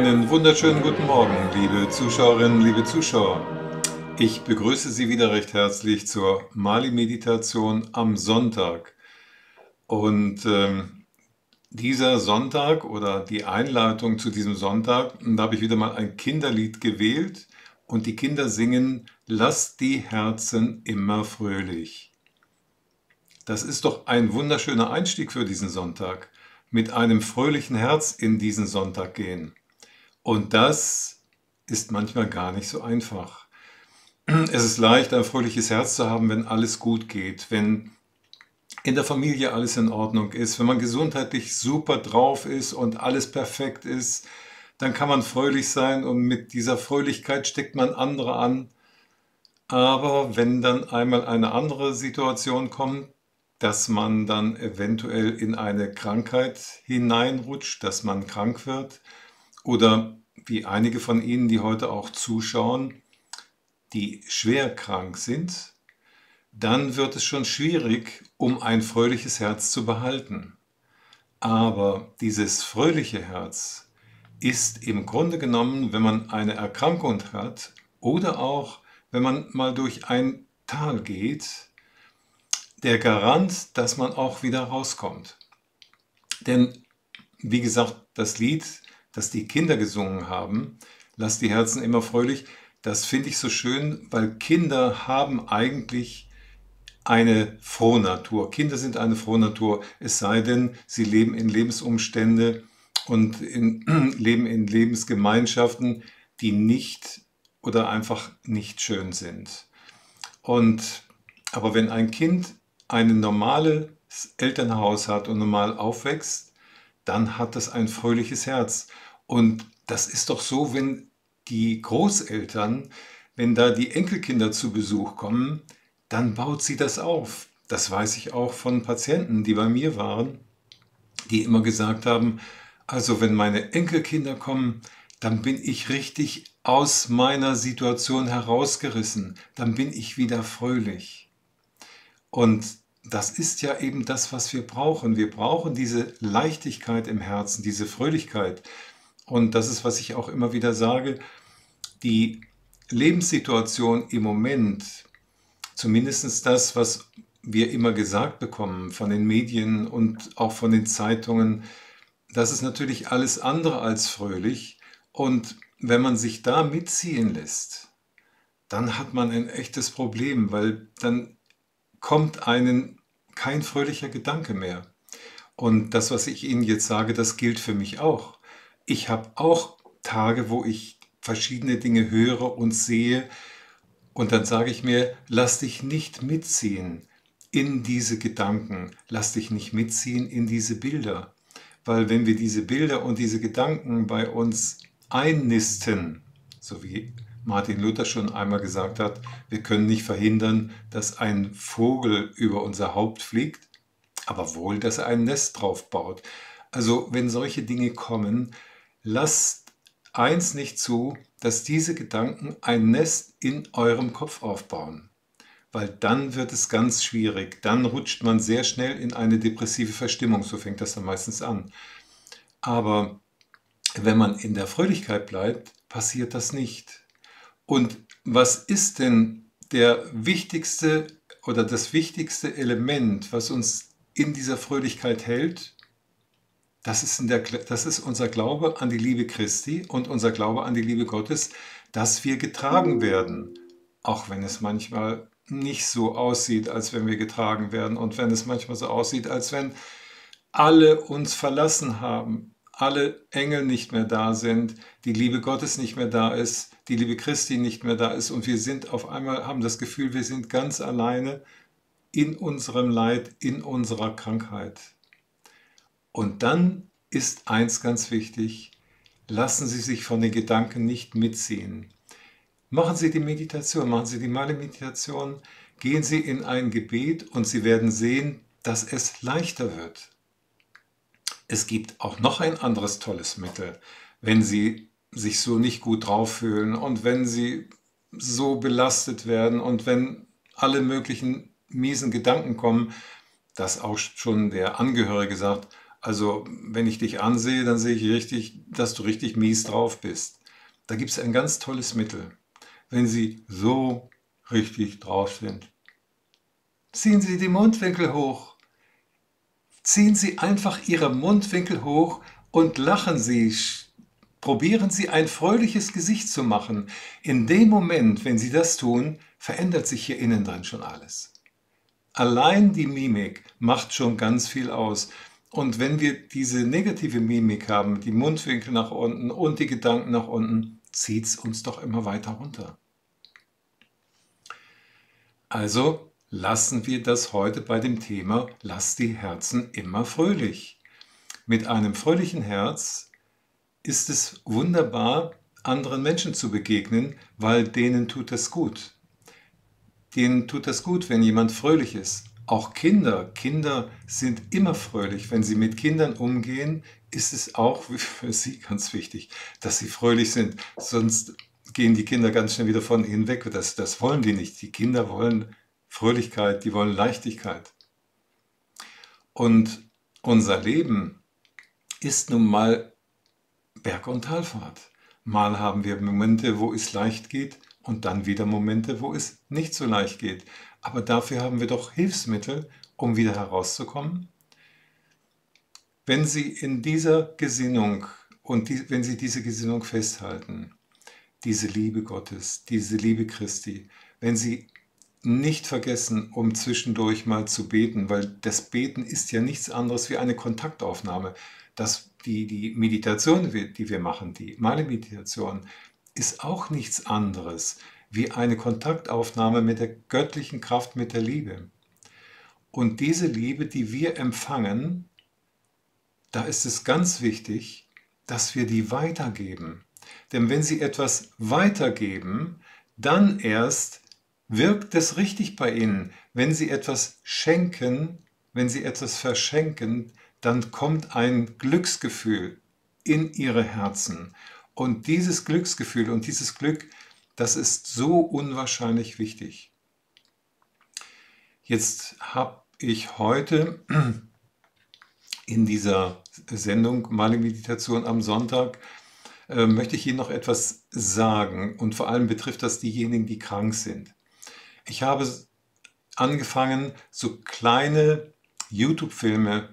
Einen wunderschönen guten Morgen, liebe Zuschauerinnen, liebe Zuschauer. Ich begrüße Sie wieder recht herzlich zur Mali-Meditation am Sonntag. Und dieser Sonntag oder die Einleitung zu diesem Sonntag, da habe ich wieder mal ein Kinderlied gewählt und die Kinder singen: Lasst die Herzen immer fröhlich. Das ist doch ein wunderschöner Einstieg für diesen Sonntag. Mit einem fröhlichen Herz in diesen Sonntag gehen. Und das ist manchmal gar nicht so einfach. Es ist leicht, ein fröhliches Herz zu haben, wenn alles gut geht, wenn in der Familie alles in Ordnung ist, wenn man gesundheitlich super drauf ist und alles perfekt ist, dann kann man fröhlich sein und mit dieser Fröhlichkeit steckt man andere an. Aber wenn dann einmal eine andere Situation kommt, dass man dann eventuell in eine Krankheit hineinrutscht, dass man krank wird, oder wie einige von Ihnen, die heute auch zuschauen, die schwer krank sind, dann wird es schon schwierig, um ein fröhliches Herz zu behalten. Aber dieses fröhliche Herz ist im Grunde genommen, wenn man eine Erkrankung hat oder auch wenn man mal durch ein Tal geht, der Garant, dass man auch wieder rauskommt. Denn, wie gesagt, das Lied, das die Kinder gesungen haben, Lasst die Herzen immer fröhlich, das finde ich so schön, weil Kinder haben eigentlich eine Frohnatur. Kinder sind eine Frohnatur, es sei denn, sie leben in Lebensumstände und leben in Lebensgemeinschaften, die nicht oder einfach nicht schön sind. Aber wenn ein Kind ein normales Elternhaus hat und normal aufwächst, dann hat das ein fröhliches Herz. Und das ist doch so, wenn die Großeltern, wenn da die Enkelkinder zu Besuch kommen, dann baut sie das auf. Das weiß ich auch von Patienten, die bei mir waren, die immer gesagt haben, also wenn meine Enkelkinder kommen, dann bin ich richtig aus meiner Situation herausgerissen, dann bin ich wieder fröhlich. Und das ist ja eben das, was wir brauchen. Wir brauchen diese Leichtigkeit im Herzen, diese Fröhlichkeit. Und das ist, was ich auch immer wieder sage, die Lebenssituation im Moment, zumindest das, was wir immer gesagt bekommen von den Medien und auch von den Zeitungen, das ist natürlich alles andere als fröhlich. Und wenn man sich da mitziehen lässt, dann hat man ein echtes Problem, weil dann kommt einem kein fröhlicher Gedanke mehr. Und das, was ich Ihnen jetzt sage, das gilt für mich auch. Ich habe auch Tage, wo ich verschiedene Dinge höre und sehe und dann sage ich mir, lass dich nicht mitziehen in diese Gedanken, lass dich nicht mitziehen in diese Bilder. Weil wenn wir diese Bilder und diese Gedanken bei uns einnisten, so wie Martin Luther schon einmal gesagt hat, wir können nicht verhindern, dass ein Vogel über unser Haupt fliegt, aber wohl, dass er ein Nest drauf baut. Also wenn solche Dinge kommen, lasst eins nicht zu, dass diese Gedanken ein Nest in eurem Kopf aufbauen. Weil dann wird es ganz schwierig. Dann rutscht man sehr schnell in eine depressive Verstimmung, so fängt das dann meistens an. Aber wenn man in der Fröhlichkeit bleibt, passiert das nicht. Und was ist denn der wichtigste oder das wichtigste Element, was uns in dieser Fröhlichkeit hält? Das ist unser Glaube an die Liebe Christi und unser Glaube an die Liebe Gottes, dass wir getragen werden, auch wenn es manchmal nicht so aussieht, als wenn wir getragen werden und wenn es manchmal so aussieht, als wenn alle uns verlassen haben, alle Engel nicht mehr da sind, die Liebe Gottes nicht mehr da ist, die Liebe Christi nicht mehr da ist und wir sind auf einmal, haben das Gefühl, wir sind ganz alleine in unserem Leid, in unserer Krankheit. Und dann ist eins ganz wichtig, lassen Sie sich von den Gedanken nicht mitziehen. Machen Sie die Meditation, machen Sie die Male-Meditation, gehen Sie in ein Gebet und Sie werden sehen, dass es leichter wird. Es gibt auch noch ein anderes tolles Mittel, wenn Sie sich so nicht gut drauf fühlen und wenn Sie so belastet werden und wenn alle möglichen miesen Gedanken kommen, dass auch schon der Angehörige sagt, Also, wenn ich dich ansehe, dann sehe ich richtig, dass du richtig mies drauf bist. Da gibt es ein ganz tolles Mittel. Wenn Sie so richtig drauf sind, ziehen Sie die Mundwinkel hoch. Ziehen Sie einfach Ihre Mundwinkel hoch und lachen Sie. Probieren Sie ein fröhliches Gesicht zu machen. In dem Moment, wenn Sie das tun, verändert sich hier innen drin schon alles. Allein die Mimik macht schon ganz viel aus. Und wenn wir diese negative Mimik haben, die Mundwinkel nach unten und die Gedanken nach unten, zieht es uns doch immer weiter runter. Also lassen wir das heute bei dem Thema Lass die Herzen immer fröhlich. Mit einem fröhlichen Herz ist es wunderbar, anderen Menschen zu begegnen, weil denen tut es gut. Denen tut es gut, wenn jemand fröhlich ist. Auch Kinder sind immer fröhlich. Wenn Sie mit Kindern umgehen, ist es auch für Sie ganz wichtig, dass Sie fröhlich sind. Sonst gehen die Kinder ganz schnell wieder von Ihnen weg. Das wollen die nicht. Die Kinder wollen Fröhlichkeit, die wollen Leichtigkeit. Und unser Leben ist nun mal Berg- und Talfahrt. Mal haben wir Momente, wo es leicht geht und dann wieder Momente, wo es nicht so leicht geht. Aber dafür haben wir doch Hilfsmittel, um wieder herauszukommen. Wenn Sie in dieser Gesinnung wenn Sie diese Gesinnung festhalten, diese Liebe Gottes, diese Liebe Christi, wenn Sie nicht vergessen, um zwischendurch mal zu beten, weil das Beten ist ja nichts anderes wie eine Kontaktaufnahme. Die Meditation, die wir machen, die Male-Meditation, ist auch nichts anderes wie eine Kontaktaufnahme mit der göttlichen Kraft, mit der Liebe. Und diese Liebe, die wir empfangen, da ist es ganz wichtig, dass wir die weitergeben. Denn wenn Sie etwas weitergeben, dann erst wirkt es richtig bei Ihnen. Wenn Sie etwas schenken, wenn Sie etwas verschenken, dann kommt ein Glücksgefühl in Ihre Herzen. Und dieses Glücksgefühl und dieses Glück, das ist so unwahrscheinlich wichtig. Jetzt habe ich heute in dieser Sendung Male-Meditation am Sonntag möchte ich Ihnen noch etwas sagen und vor allem betrifft das diejenigen, die krank sind. Ich habe angefangen, so kleine YouTube-Filme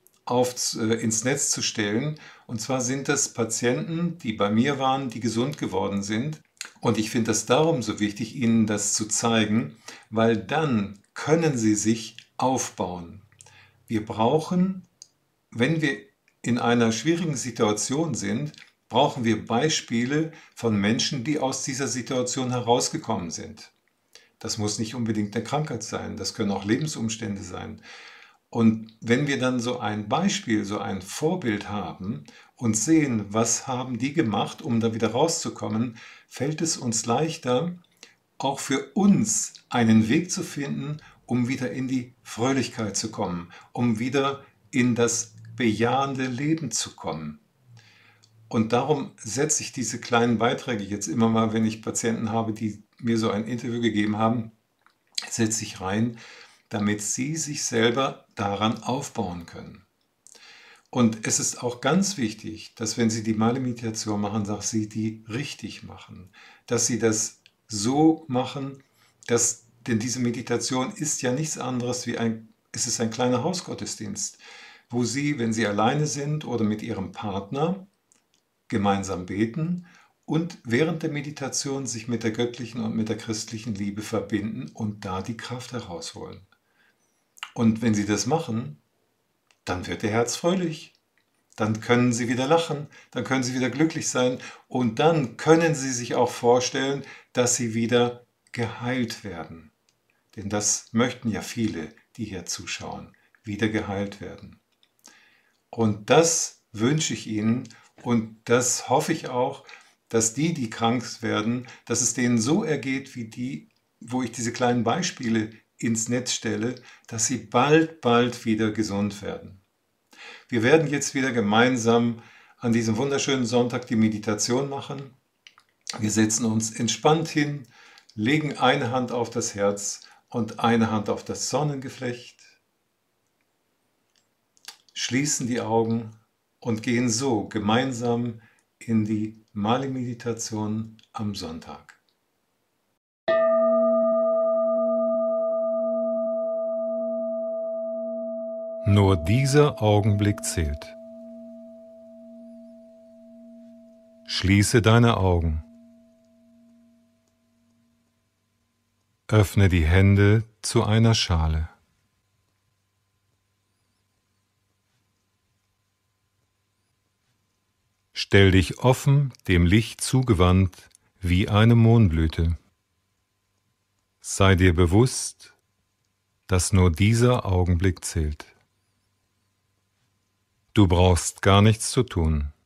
ins Netz zu stellen. Und zwar sind das Patienten, die bei mir waren, die gesund geworden sind. Und ich finde das darum so wichtig, Ihnen das zu zeigen, weil dann können Sie sich aufbauen. Wir brauchen, wenn wir in einer schwierigen Situation sind, brauchen wir Beispiele von Menschen, die aus dieser Situation herausgekommen sind. Das muss nicht unbedingt eine Krankheit sein, das können auch Lebensumstände sein. Und wenn wir dann so ein Beispiel, so ein Vorbild haben und sehen, was haben die gemacht, um da wieder rauszukommen, fällt es uns leichter, auch für uns einen Weg zu finden, um wieder in die Fröhlichkeit zu kommen, um wieder in das bejahende Leben zu kommen. Und darum setze ich diese kleinen Beiträge jetzt immer mal, wenn ich Patienten habe, die mir so ein Interview gegeben haben, setze ich rein, damit sie sich selber daran aufbauen können. Und es ist auch ganz wichtig, dass wenn Sie die Male-Meditation machen, dass Sie die richtig machen. Dass Sie das so machen, denn diese Meditation ist ja nichts anderes es ist ein kleiner Hausgottesdienst, wo Sie, wenn Sie alleine sind oder mit Ihrem Partner, gemeinsam beten und während der Meditation sich mit der göttlichen und mit der christlichen Liebe verbinden und da die Kraft herausholen. Und wenn Sie das machen, dann wird Ihr Herz fröhlich. Dann können Sie wieder lachen, dann können Sie wieder glücklich sein und dann können Sie sich auch vorstellen, dass Sie wieder geheilt werden. Denn das möchten ja viele, die hier zuschauen, wieder geheilt werden. Und das wünsche ich Ihnen und das hoffe ich auch, dass die krank werden, dass es denen so ergeht wie die, wo ich diese kleinen Beispiele ins Netz stelle, dass sie bald wieder gesund werden. Wir werden jetzt wieder gemeinsam an diesem wunderschönen Sonntag die Meditation machen. Wir setzen uns entspannt hin, legen eine Hand auf das Herz und eine Hand auf das Sonnengeflecht. schließen die Augen und gehen so gemeinsam in die Mali-Meditation am Sonntag. Nur dieser Augenblick zählt. Schließe deine Augen. Öffne die Hände zu einer Schale. Stell dich offen dem Licht zugewandt wie eine Mohnblüte. Sei dir bewusst, dass nur dieser Augenblick zählt. Du brauchst gar nichts zu tun.